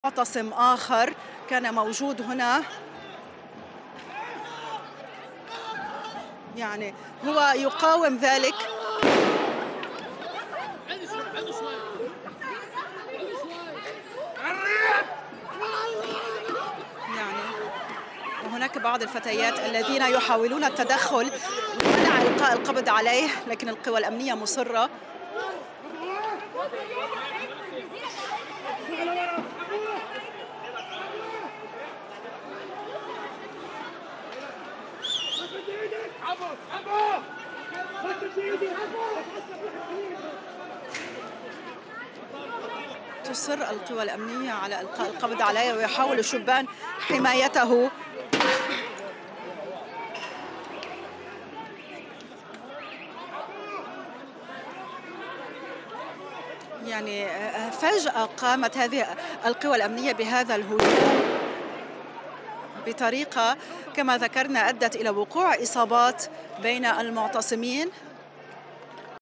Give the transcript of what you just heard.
معتصم آخر كان موجود هنا، يعني هو يقاوم ذلك. يعني وهناك بعض الفتيات الذين يحاولون التدخل لمنع إلقاء القبض عليه، لكن القوى الأمنية مصرة. تصر القوى الأمنية على إلقاء القبض عليه، ويحاول الشبان حمايته. يعني فجأة قامت هذه القوى الأمنية بهذا الهجوم بطريقة كما ذكرنا أدت إلى وقوع إصابات بين المعتصمين.